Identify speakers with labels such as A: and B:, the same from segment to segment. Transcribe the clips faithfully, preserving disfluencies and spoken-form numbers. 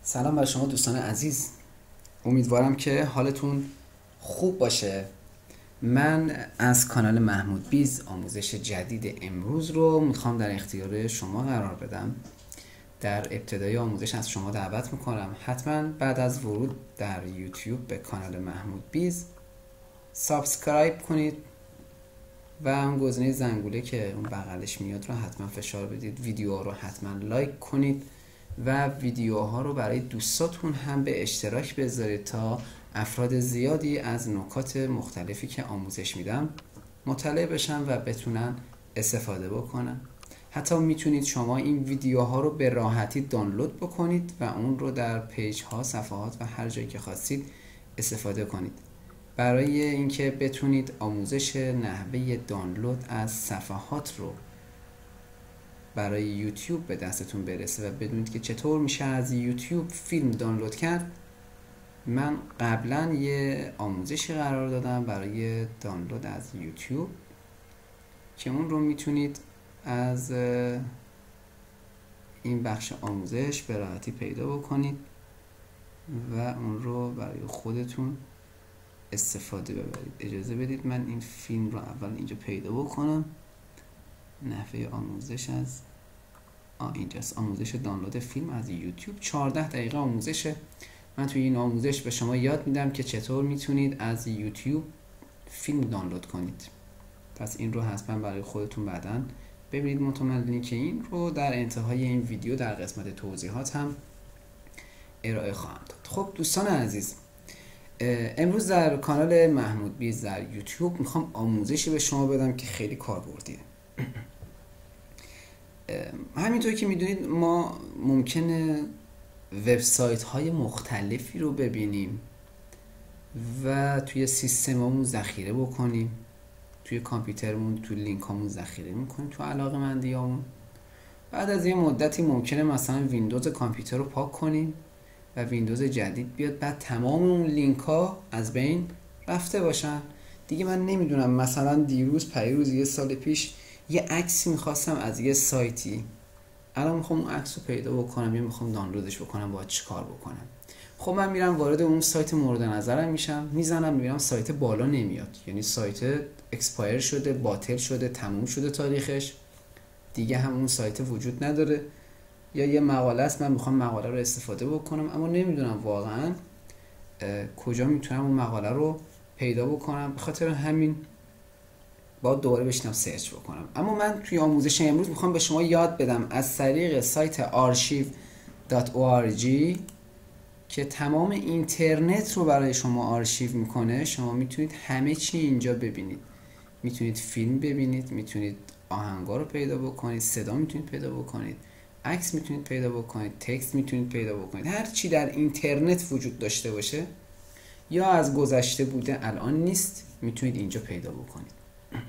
A: سلام بر شما دوستان عزیز، امیدوارم که حالتون خوب باشه. من از کانال محمود بیز آموزش جدید امروز رو میخوام در اختیار شما قرار بدم. در ابتدای آموزش از شما دعوت میکنم حتما بعد از ورود در یوتیوب به کانال محمود بیز سابسکرایب کنید و اون گزینه زنگوله که اون بغلش میاد رو حتما فشار بدید. ویدیوها رو حتما لایک کنید و ویدیوها رو برای دوستاتون هم به اشتراک بذارید تا افراد زیادی از نکات مختلفی که آموزش میدم مطلع بشن و بتونن استفاده بکنن. حتی میتونید شما این ویدیوها رو به راحتی دانلود بکنید و اون رو در پیج ها، صفحات و هر جایی که خواستید استفاده کنید. برای اینکه بتونید آموزش نحوه دانلود از صفحات رو برای یوتیوب به دستتون برسه و بدونید که چطور میشه از یوتیوب فیلم دانلود کرد، من قبلا یه آموزشی قرار دادم برای دانلود از یوتیوب که اون رو میتونید از این بخش آموزش به راحتی پیدا بکنید و اون رو برای خودتون استفاده ببرید. اجازه بدید من این فیلم رو اول اینجا پیدا بکنم. نحوه آموزش از آ اینجاست، آموزش دانلود فیلم از یوتیوب. چهارده دقیقه آموزشه. من توی این آموزش به شما یاد میدم که چطور میتونید از یوتیوب فیلم دانلود کنید. پس این رو حتما برای خودتون بعداً ببینید. مطمئنید که این رو در انتهای این ویدیو در قسمت توضیحات هم ارائه خواهم داد. خب دوستان عزیز، امروز در کانال محمود بیز در یوتیوب میخوام آموزشی به شما بدم که خیلی کاربردیه. همینطور که میدونید ما ممکنه وبسایت های مختلفی رو ببینیم و توی سیستممون ذخیره بکنیم، توی کامپیوترمون توی لینک هامون ذخیره میکنیم، تو علاقه‌مندیامون. بعد از یه مدتی ممکنه مثلا ویندوز کامپیوتر رو پاک کنیم و ویندوز جدید بیاد، بعد تمام اون لینک ها از بین رفته باشن. دیگه من نمیدونم، مثلا دیروز پریروز یه سال پیش یه عکسی میخواستم از یه سایتی، الان میخوام اون عکس رو پیدا بکنم یا میخوام دانلودش بکنم، باید چی کار بکنم؟ خب من میرم وارد اون سایت مورد نظرم میشم، میزنم میبینم سایت بالا نمیاد، یعنی سایت اکسپایر شده، باطل شده، تموم شده تاریخش، دیگه همون سایت وجود نداره. یا یه مقاله است، من میخوام مقاله رو استفاده بکنم اما نمیدونم واقعا کجا میتونم اون مقاله رو پیدا بکنم، به خاطر همین با دوباره بشینم سرچ بکنم. اما من توی آموزش امروز میخوام به شما یاد بدم از طریق سایت آرشیو دات او آر جی که تمام اینترنت رو برای شما آرشیو میکنه. شما میتونید همه چی اینجا ببینید، میتونید فیلم ببینید، میتونید آهنگا رو پیدا بکنید، صدا میتونید پیدا بکنید، عکس میتونید پیدا بکنید، تکست میتونید پیدا بکنید. هر چی در اینترنت وجود داشته باشه یا از گذشته بوده الان نیست، میتونید اینجا پیدا بکنید.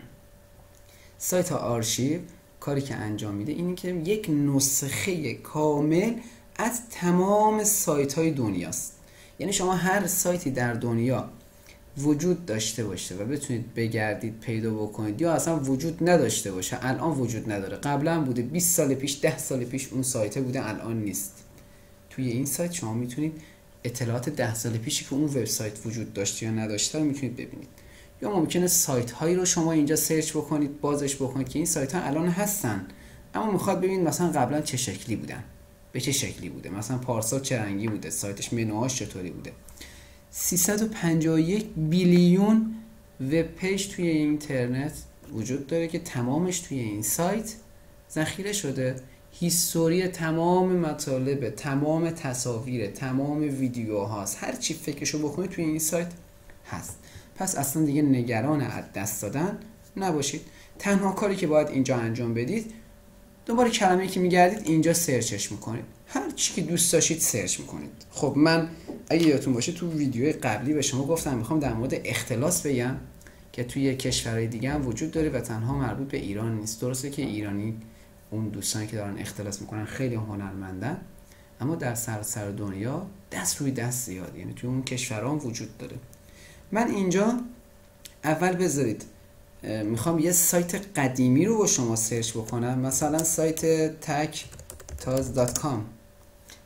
A: سایت آرشیو کاری که انجام میده اینه که یک نسخه کامل از تمام سایت های دنیاست. یعنی شما هر سایتی در دنیا وجود داشته باشه و بتونید بگردید پیدا بکنید، یا اصلا وجود نداشته باشه، الان وجود نداره، قبلا بوده، بیست سال پیش، ده سال پیش اون سایت بوده، الان نیست. توی این سایت شما میتونید اطلاعات ده سال پیشی که اون وبسایت وجود داشته یا نداشته رو میتونید ببینید. یا ممکنه سایت هایی رو شما اینجا سرچ بکنید، بازش بکنید که این سایت ها الان هستن اما میخواد ببینید مثلا قبلا چه شکلی بودن، به چه شکلی بوده، مثلا پارسال چه رنگی بوده، سایتش منوهاش چطوری بوده. سیصد و پنجاه و یک بیلیون وب پیج توی اینترنت وجود داره که تمامش توی این سایت ذخیره شده. هیستوری تمام مطالب، تمام تصاویر، تمام ویدیوهاست، هر چی فکرشو بکنید توی این سایت هست. پس اصلا دیگه نگران از دست دادن نباشید. تنها کاری که باید اینجا انجام بدید، دوباره کلمه‌ای که میگردید اینجا سرچش میکنید، هر چی که دوست داشتید سرچ میکنید. خب من اگه یادتون باشه تو ویدیوی قبلی به شما گفتم میخوام در مورد اختلاس بگم که توی کشورهای دیگه هم وجود داره و تنها مربوط به ایران نیست. درسته که ایرانی، اون دوستانی که دارن اختلاس میکنن خیلی هنرمندن، اما در سراسر دنیا دست روی دست زیاد، یعنی توی اون کشورها هم وجود داره. من اینجا اول بذارید میخوام یه سایت قدیمی رو با شما سرچ بکنم، مثلا سایت تک تاز دات کام.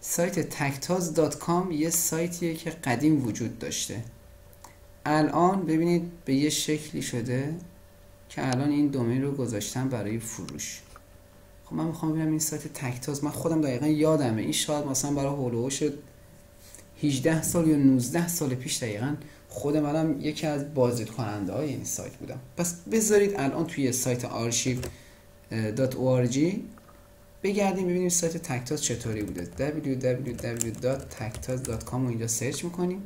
A: سایت تکتاز دات کام یه سایتیه که قدیم وجود داشته، الان ببینید به یه شکلی شده که الان این دومین رو گذاشتم برای فروش. خب من میخوام ببینم این سایت تکتاز، من خودم دقیقا یادمه این شاید مثلا برای هولوش هجده سال یا نوزده سال پیش دقیقا خودم منم یکی از بازدید کننده های این سایت بودم. پس بذارید الان توی سایت آرشیو دات او آر جی بگردیم ببینیم سایت تکتاز چطوری بوده. دبلیو دبلیو دبلیو دات تکتاز دات کام رو اینجا سرچ میکنیم.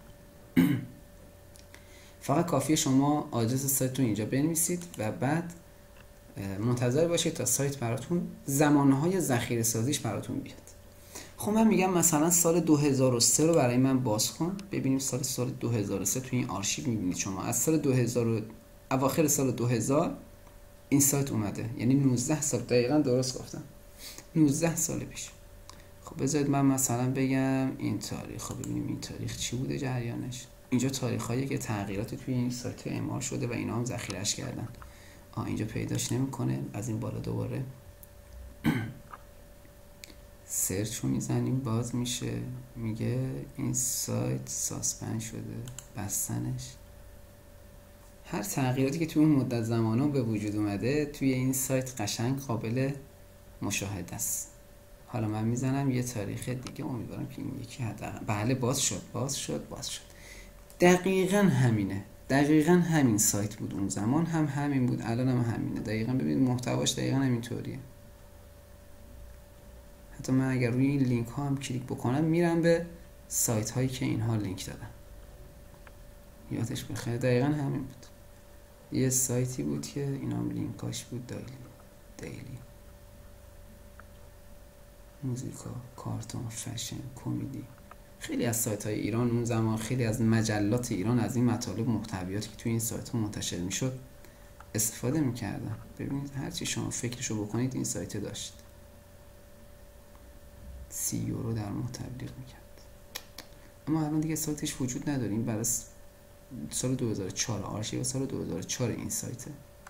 A: فقط کافیه شما آدرس سایت رو اینجا بنویسید و بعد منتظر باشید تا سایت براتون زمانهای ذخیره سازیش براتون بیاد. خب من میگم مثلا سال دو هزار و سه رو برای من باز کن، ببینیم سال سال دو هزار و سه توی این آرشیو میبینید شما از سال دو هزار اواخر سال دو هزار این سایت اومده، یعنی نوزده سال، دقیقاً درست گفتم نوزده سال پیش. خب بذارید من مثلا بگم این تاریخ، خب ببینیم این تاریخ چی بوده جریانش. اینجا تاریخ‌هایی که تغییرات توی این سایت اعمال شده و اینا هم ذخیره‌اش کردن. آه اینجا پیداش نمی‌کنه، از این بالا دوباره سرچ رو میزنیم باز میشه، میگه این سایت ساسپند شده، بستنش. هر تغییراتی که توی اون مدت زمانه به وجود اومده توی این سایت قشنگ قابل مشاهده است. حالا من میزنم یه تاریخ دیگه، امیدوارم که این یکی حداقل بله باز شد باز شد باز شد. دقیقاً همینه، دقیقاً همین سایت بود اون زمان، هم همین بود الان هم همینه. دقیقاً ببینید محتواش دقیقاً همینطوریه. حتی من اگر روی این لینک ها هم کلیک بکنم میرم به سایت هایی که اینها لینک دادن. یادش بخیر دقیقاً همین بود. یه سایتی بود که اینا هم لینکاش بود، دایلی دیلی موزیکا، کارتون، فشن، کمدی. خیلی از سایت های ایران اون زمان، خیلی از مجلات ایران از این مطالب محتویاتی که توی این سایت ها منتشر میشد استفاده میکردن. ببینید هرچی شما فکرشو بکنید این سایت داشت. سی یورو در ماه تبلیغ میکرد. اما الان دیگه سایتش وجود نداره. این برای سال دو هزار و چهار، آرشیو سال دو هزار و چهار این سایته.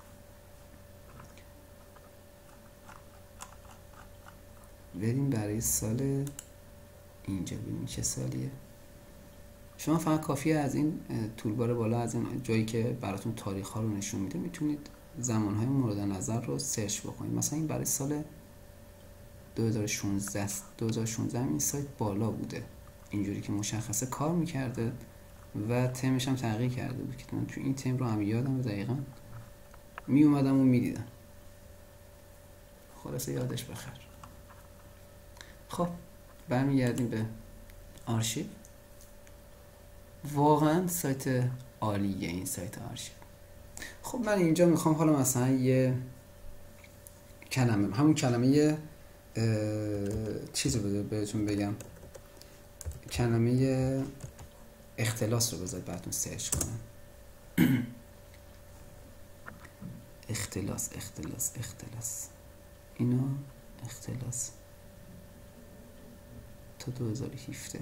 A: بریم برای سال اینجا ببینیم چه سالیه. شما فقط کافیه از این تولبار بالا، از این جایی که براتون تاریخ ها رو نشون میده، میتونید زمان های مورد نظر رو سرچ بکنید. مثلا این برای سال دو هزار و شانزده دو هزار و شانزده این سایت بالا بوده، اینجوری که مشخصه کار میکرده و تمش هم تغییر کرده بود که من تو این تم رو هم یادم دقیقا می اومدم و میدیدم. خلاصه یادش بخیر. خب برمیگردیم به آرشیو. واقعا سایت عالیه این سایت آرشیو. خب من اینجا میخوام حالا مثلا یه کلمه، همون کلمه یه چیز رو بهتون بگم، کلمه اختلاس رو بذارید براتون سرچ کنم. اختلاس اختلاس اختلاس اینا اختلاس تا دو هزار و هفده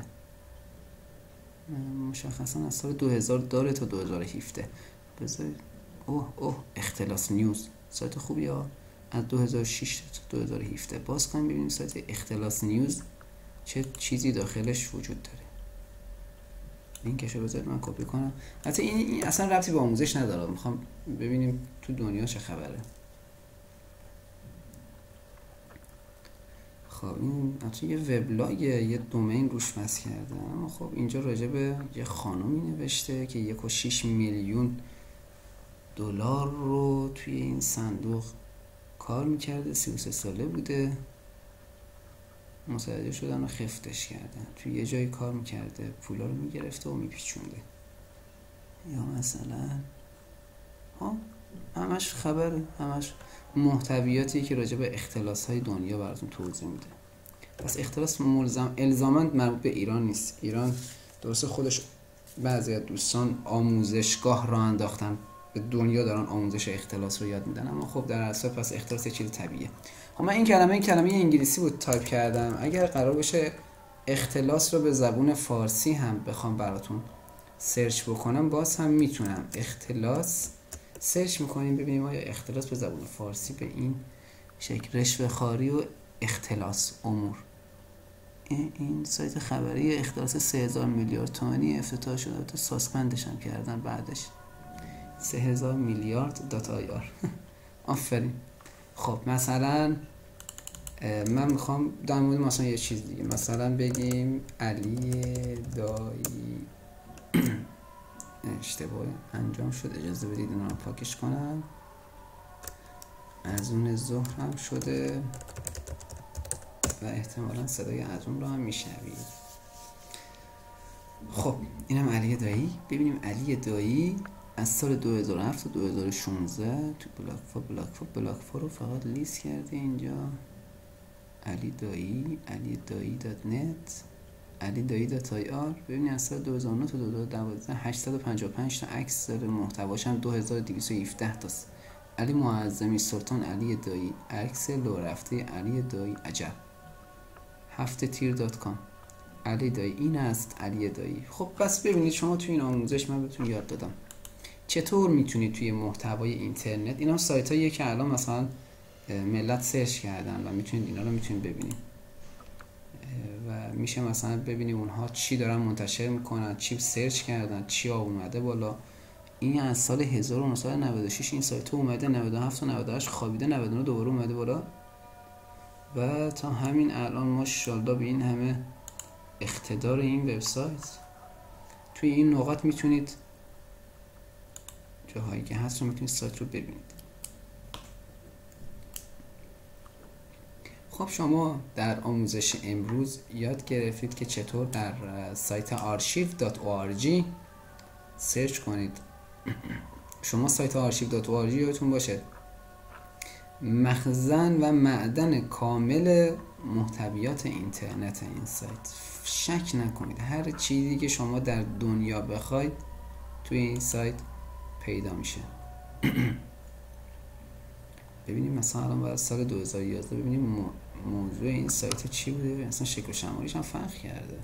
A: مشخصا از سال دو هزار داره تا دو هزار و هفده. بذارید اوه اوه اختلاس نیوز سایت خوبی ها، از دو هزار و شش تا دو هزار و هفده. باز کنیم ببینیم سایت اختلاس نیوز چه چیزی داخلش وجود داره. لینکشو بذارید من کپی کنم. حتی این, این اصلا ربطی به آموزش نداره، میخوام ببینیم تو دنیا چه خبره. خب این البته یه وبلاگه، یه دومین روش مس کرده، اما خب اینجا راجع به یه خانومی نوشته که یک و شیش میلیون دلار رو توی این صندوق کار میکرده، سی و سه ساله بوده، متوجه شدن و خفتش کردن. توی یه جایی کار میکرده، پولا رو میگرفته و میپیچونده. یا مثلا ها همش خبره، همش محتویاتی که راجع به اختلاس های دنیا براتون توضیح میده. پس اختلاس ملزم الزاماً مربوط به ایران نیست. ایران درسته خودش بعضی از دوستان آموزشگاه را انداختن، به دنیا دارن آموزش اختلاس رو یاد میدن، اما خب در اصل پس اختلاس چیز طبیعیه. خب من این کلمه این کلمه انگلیسی بود تایپ کردم. اگر قرار باشه اختلاس رو به زبون فارسی هم بخوام براتون سرچ بکنم باز هم میتونم. اختلاس سرچ میکنیم ببینیم آیا اختلاس به زبون فارسی به این شکل، رشوه خواری و اختلاس امور، این سایت خبری اختصاص سه هزار میلیارد تومانی افتتاح شده، تو ساسپندش هم کردن بعدش. سه هزار میلیارد دات آی آر. آفرین. خب مثلا من میخوام در مورد مثلا یه چیز دیگه مثلا بگیم علی دایی اشتباه انجام شد، اجازه بدید اینا رو پاکش کنم. از اون ظهر هم شده و احتمالا صدای از اون رو هم میشنوید. خب اینم علی دایی. ببینیم علی دایی از سال دو هزار و هفت تا دو هزار و شانزده تو بلاکفا بلاکفا بلاکفا رو فقط لیست کرده اینجا. علی دایی علی دایی دات نت علی دایی دات آی آر. ببینید از سال دو هزار و نه تا دو هزار و دوازده هشتصد و پنجاه و پنج تا عکس داره، محتواش هم دو هزار و دویست و هفده تاست. علی معظمی سلطان علی دایی، عکس لو رفته علی دایی. عجب. هفته تیر دات کام. علی دایی این است علی دایی. خب پس ببینید شما توی این آموزش من بهتون یاد دادم چطور میتونید توی محتوای اینترنت، اینا سایت هاییه که الان مثلا ملت سرچ کردن و میتونید اینا رو میتونید ببینید و میشه مثلا ببینید اونها چی دارن منتشر میکنن، چی سرچ کردن، چی اومده بالا. این از سال هزار و نهصد و نود و شش این سایت اومده، نود و هفت و نود و هشت خوابیده، نود و نه دوباره اومده بالا و تا همین الان ماشاءالله به این همه اقتدار این وبسایت. توی این نقاط میتونید جاهایی که هست رو میتونید سایت رو ببینید. خب شما در آموزش امروز یاد گرفتید که چطور در سایت آرشیو دات او آر جی سرچ کنید. شما سایت آرشیو دات او آر جی یادتون باشه مخزن و معدن کامل محتویات اینترنت این سایت. شک نکنید هر چیزی که شما در دنیا بخواید توی این سایت پیدا میشه. ببینیم مثلا الان بعد سال دو هزار و یازده ببینیم موضوع این سایت چی بوده. مثلا شکل و شمالیش هم فرق کرده.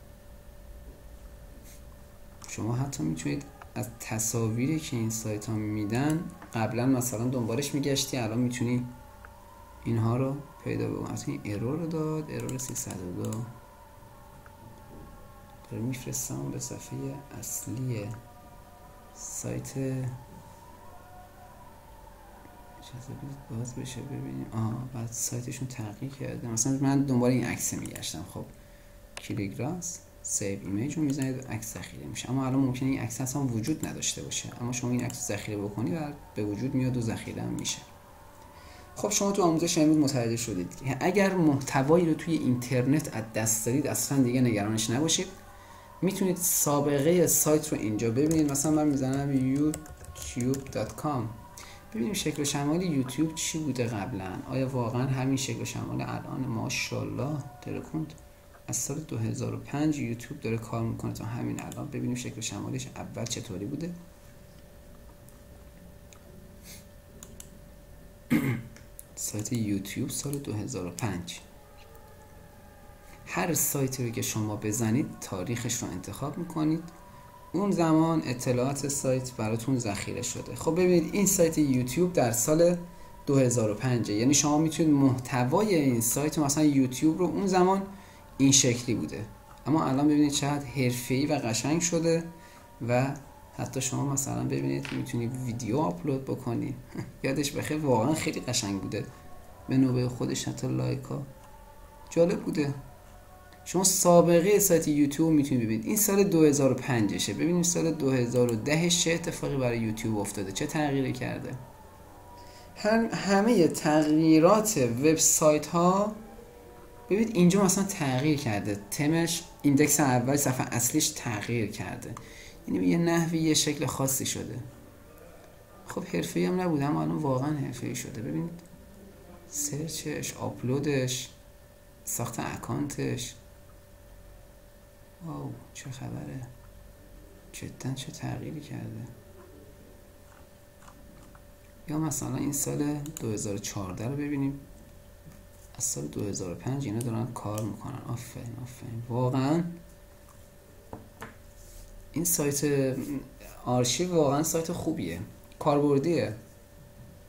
A: شما حتی میتونید از تصاویری که این سایت ها میدن قبلا مثلا دنبالش میگشتی، الان میتونی اینها رو پیدا بکنی. از این ارور رو داد، ارور سیصد و دو داره میفرستم به صفحه اصلی سایت. اجازه بدید باز بشه ببینیم. آه بعد سایتشون تغییر کرده. مثلا من دنبال این عکس میگشتم، خب کلیک راست سیو ایمیج رو میزنید عکس ذخیره میشه. اما الان ممکنه این عکس اصلا وجود نداشته باشه، اما شما این عکس ذخیره بکنی و به وجود میاد و ذخیره هم میشه. خب شما تو آموزش امروز متوجه شدید که اگر محتوایی رو توی اینترنت از دست دادید اصلا دیگه نگرانش نباشید. میتونید سابقه سایت رو اینجا ببینید. مثلا من میزنم یوتیوب دات کام ببینیم شکل و شمال یوتیوب چی بوده قبلا. آیا واقعا همین شکل و شمال الان؟ ماشاءالله ترکوند. از سال دو هزار و پنج یوتیوب داره کار میکنه تا همین الان. ببینیم شکل و شمالش اول چطوری بوده. سایت یوتیوب سال دو هزار و پنج. هر سایتی رو که شما بزنید تاریخش رو انتخاب میکنید، اون زمان اطلاعات سایت براتون ذخیره شده. خب ببینید این سایت یوتیوب در سال دو هزار و پنج، یعنی شما میتونید محتوای این سایت مثلا یوتیوب رو اون زمان این شکلی بوده، اما الان ببینید چقدر حرفه‌ای و قشنگ شده و حتی شما مثلا ببینید میتونید ویدیو آپلود بکنید. یادش بخیر واقعا خیلی قشنگ بوده به نوبه خودش، حتی لایک ها جالب بوده. شما سابقه سایت یوتیوب میتونید ببینید. این سال دو هزار و پنج شه. ببینیم سال دو هزار و ده چه اتفاقی برای یوتیوب افتاده، چه تغییری کرده. هر همه تغییرات وبسایت ها ببینید اینجا مثلا تغییر کرده، تمش ایندکس اول صفحه اصلیش تغییر کرده، یعنی به یه نحوی یه شکل خاصی شده. خب حرفه‌ای هم نبوده اما الان واقعا حرفه‌ای شده. ببینید سرچش، آپلودش، ساخت اکانتش. واو چه خبره، جدا چه تغییری کرده. یا مثلا این سال دو هزار و چهارده رو ببینیم، از سال دو هزار و پنج اینا دارن کار میکنن. آفرین آفرین واقعا این سایت آرشیو واقعا سایت خوبیه، کاربردیه.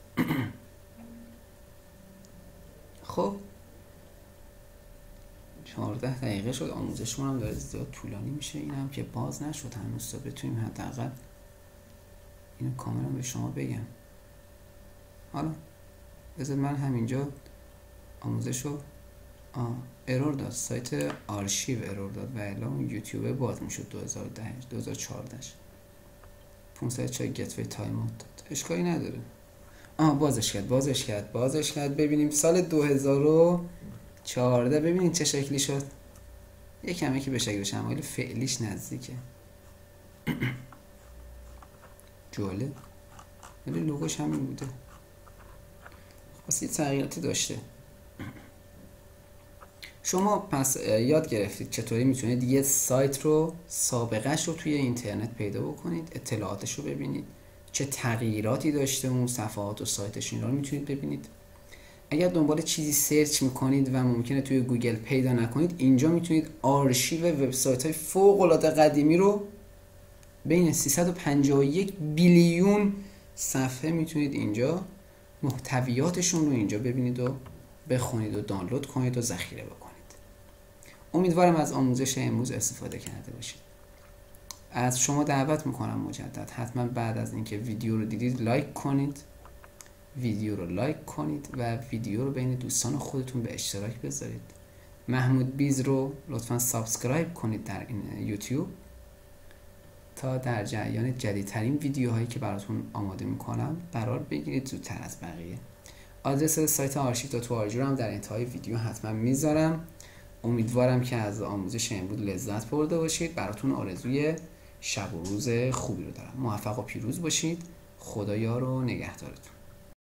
A: خب چهارده دقیقه شد. آموزشمون هم داره زیاد طولانی میشه. اینم که باز نشد هنوز تا بتونیم حداقل اینو کاملا به شما بگم. حالا بذار من همینجا آموزشو ارور داد، سایت آرشیو ارور داد و الا اون یوتیوب باز میشد دو هزار و ده دو هزار و چهارده پانصد چای گتوی تایم اوت داد. اشکالی نداره. آه بازش کرد بازش کرد بازش کرد ببینیم سال دو هزار و چهارده ببینید چه شکلی شد. یکم یکی به شکل شمایل فعلیش نزدیکه. جالب. ولی لوگوش همین بوده. خاص یه تغییراتی داشته. شما پس یاد گرفتید چطوری میتونید یه سایت رو سابقهش رو توی اینترنت پیدا بکنید، اطلاعاتش رو ببینید، چه تغییراتی داشته اون صفحات و سایتش، اینا رو میتونید ببینید. اگر دنبال چیزی سرچ میکنید و ممکنه توی گوگل پیدا نکنید، اینجا میتونید آرشیو وبسایت های فوق العاده قدیمی رو بین سیصد و پنجاه و یک بیلیون صفحه میتونید اینجا محتویاتشون رو اینجا ببینید و بخونید و دانلود کنید و ذخیره بکنید. امیدوارم از آموزش امروز استفاده کرده باشید. از شما دعوت میکنم مجدد حتما بعد از اینکه ویدیو رو دیدید لایک کنید، ویدیو رو لایک کنید و ویدیو رو بین دوستان خودتون به اشتراک بذارید. محمود بیز رو لطفا سابسکرایب کنید در این یوتیوب تا در جریان جدیدترین ویدیوهایی که براتون آماده میکنم قرار بگیرید زودتر از بقیه. آدرس سایت آرشیو دات او آر جی رو هم در انتهای ویدیو حتما میذارم. امیدوارم که از آموزش امروز لذت برده باشید. براتون آرزوی شب و روز خوبی رو دارم. موفق و پیروز باشید. خدا یار و نگهدارتون.